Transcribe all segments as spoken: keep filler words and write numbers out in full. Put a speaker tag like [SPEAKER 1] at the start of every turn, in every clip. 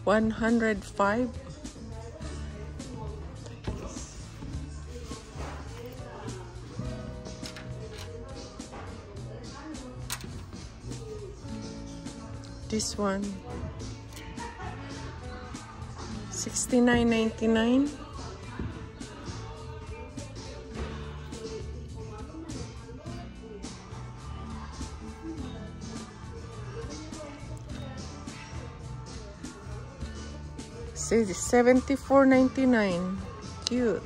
[SPEAKER 1] one hundred five. This one sixty-nine ninety-nine. seventy-four ninety-nine. Cute.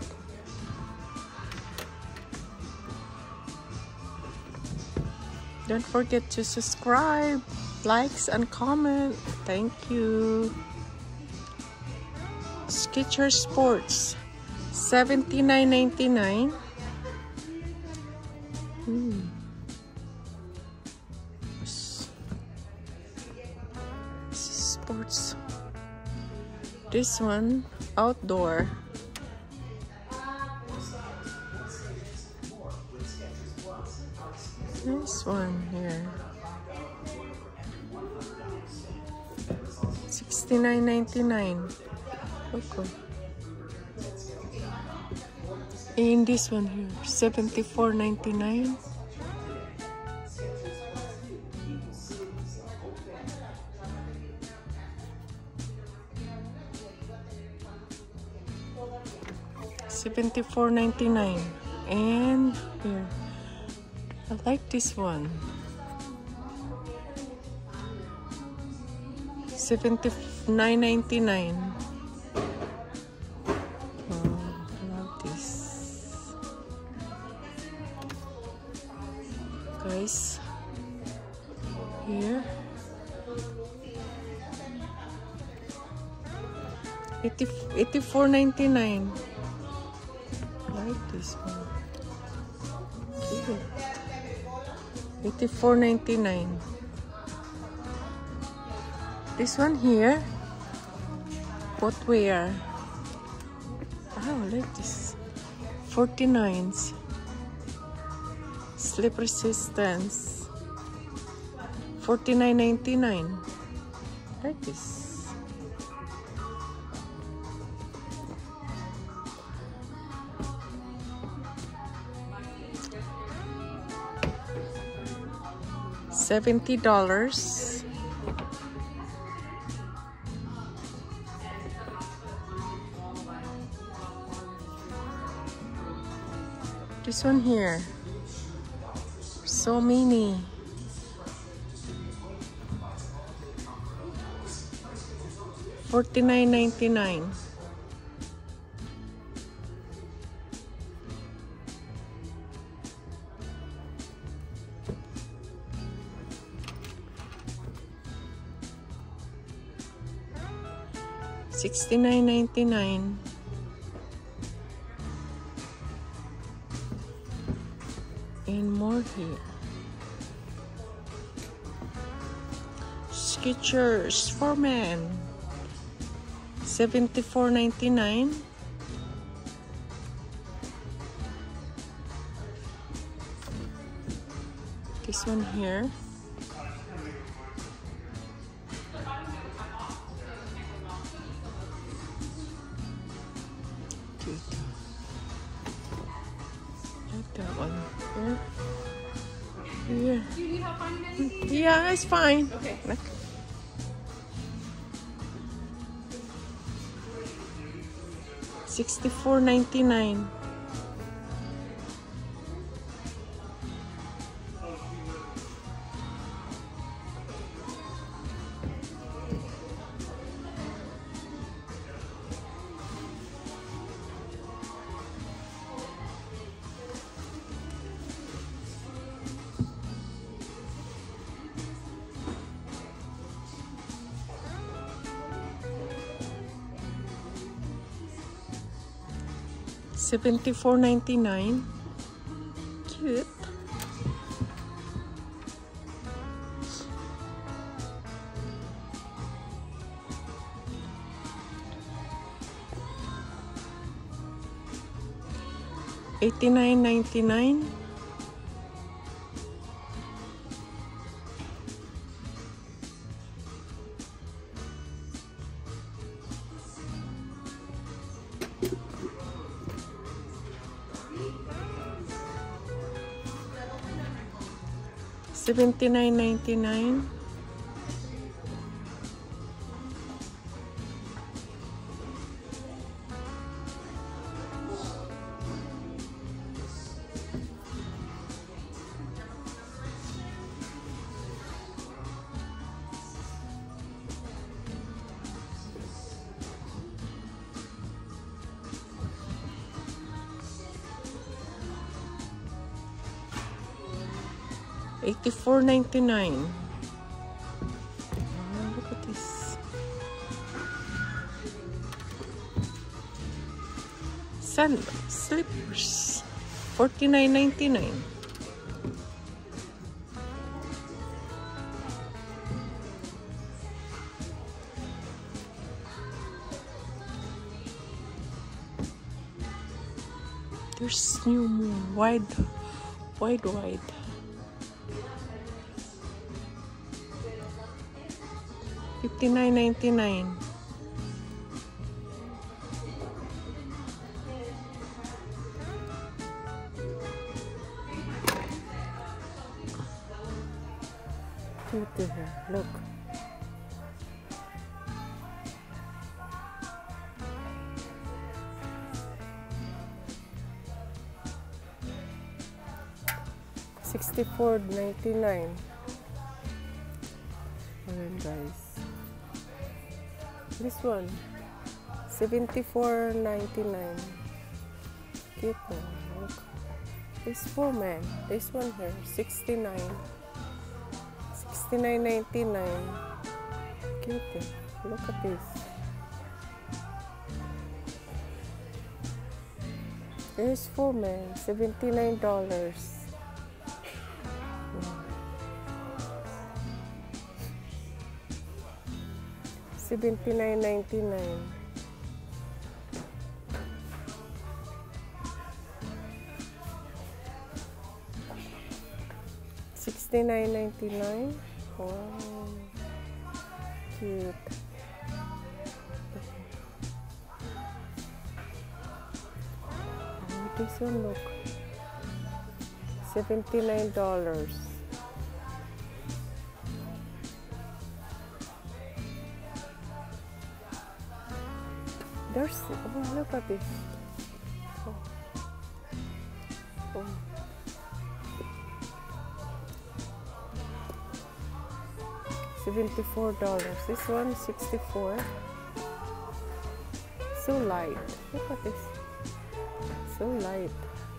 [SPEAKER 1] Don't forget to subscribe, likes, and comment. Thank you. Skechers Sports, seventy-nine ninety-nine. Hmm. Sports. This one, outdoor. This one here. sixty-nine ninety-nine. Okay. And this one here, seventy-four ninety-nine. seventy-four ninety-nine. And here, I like this one. seventy-nine ninety-nine. Oh, I love this. Guys, here. eighty-four ninety-nine. I like this one. Cute. eighty-four ninety-nine. This one here, footwear. Oh, I like this. forty-nines. Slip resistance. forty-nine ninety-nine. I like this. seventy dollars. This one here, so many. forty-nine ninety-nine. sixty-nine ninety-nine. And more here. Skechers for men, seventy-four ninety-nine. This one here, cute. Like that one. Here. Here.
[SPEAKER 2] Do you need help finding anything?
[SPEAKER 1] Yeah, it's fine.
[SPEAKER 2] Okay.
[SPEAKER 1] Like, sixty-four ninety-nine. seventy-four ninety-nine. Cute. eighty-nine ninety-nine. seventy-nine ninety-nine. eighty-four ninety-nine. Oh, look at this. Sand slippers. forty-nine ninety-nine. There's new moon. Wide, wide, wide. fifty-nine ninety-nine. Cute here. Look. sixty-four ninety-nine. Ayan guys. This one, seventy-four ninety-nine. Cute one. Look. This for men. This one here, sixty-nine. sixty-nine ninety-nine. Cute. Look at this. This for men, seventy-nine dollars. seventy-nine ninety-nine. sixty-nine ninety-nine. Wow, cute. Oh, this one, look, seventy-nine dollars. There's, oh, look at this. Oh. Oh. seventy-four dollars. This one, sixty-four. So light. Look at this. So light.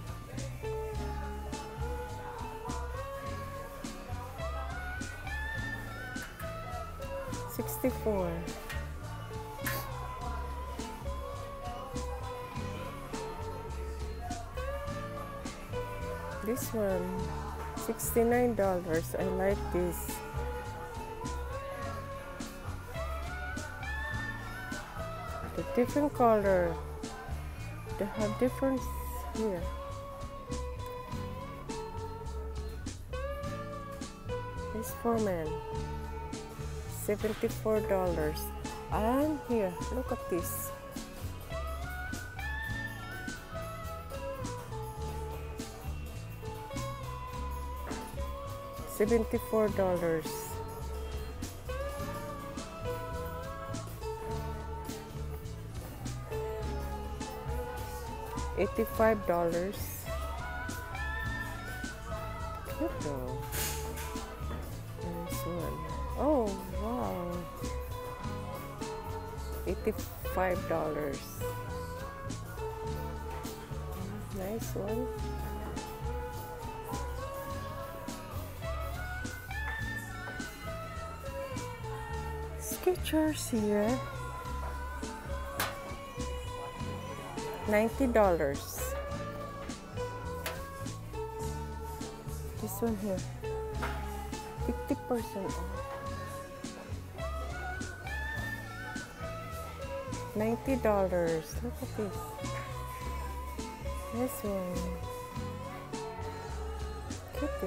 [SPEAKER 1] sixty-four. This one, sixty-nine dollars. I like this. The different color. They have different here. This for men. seventy-four dollars. And here, look at this. seventy-four dollars. eighty-five dollars. Cute though. This one. Oh, wow. eighty-five dollars. Nice one. Skechers here, ninety dollars. This one here, fifty percent off. ninety dollars. Look at this. This one. Cute.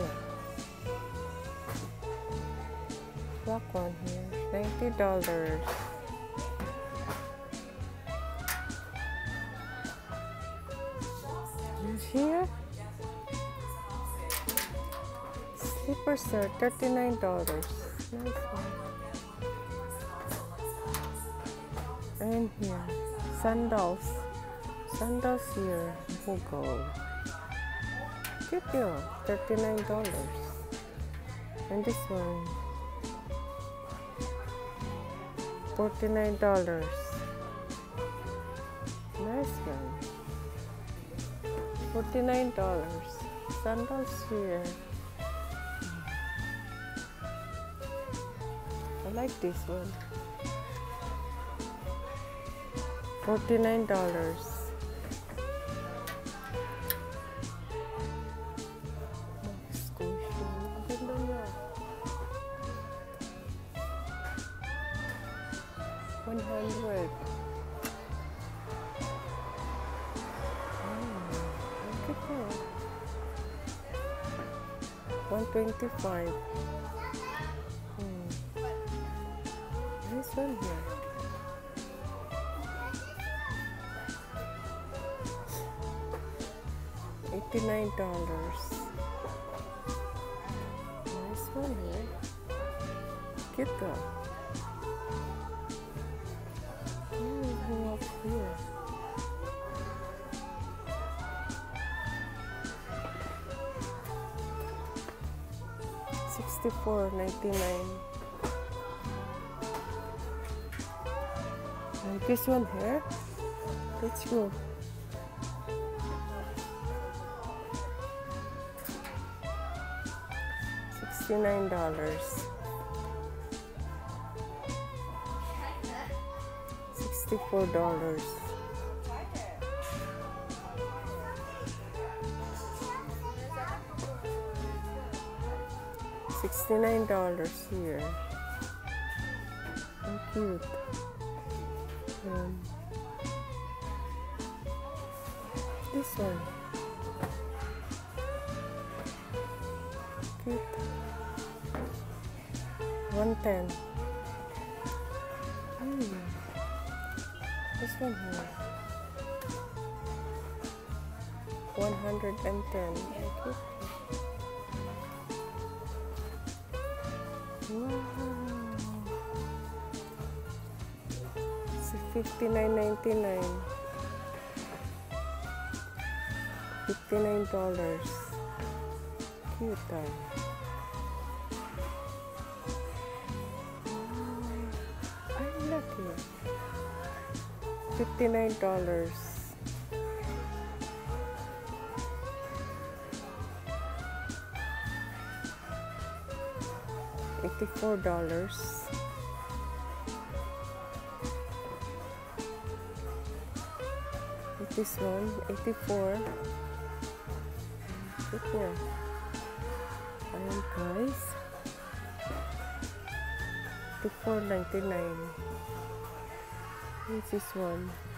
[SPEAKER 1] Black one here. ninety dollars. Here, Slippers are thirty-nine dollars. Nice one. And here, sandals. Sandals here, Google. Cute deal, thirty-nine dollars. And this one, forty-nine dollars. Nice one. forty-nine dollars. Sandals here. I like this one. forty-nine dollars. one hundred. one twenty-five. Hmm. This one here. eighty-nine dollars. Nice one here. Cute though. Oh, up here. sixty-four ninety-nine. And this one here. Let's go. sixty-nine dollars. sixty-four dollars. sixty-nine dollars here. How cute. Um, this one. Cute. one ten. Hmm. This one here. one hundred ten. Okay. Wow. It's fifty-nine ninety-nine. fifty-nine dollars. Cute though. I like it. fifty-nine dollars. eighty-four dollars. This one, eighty-four. Look here. Ayan guys. eighty-four ninety-nine. This is one.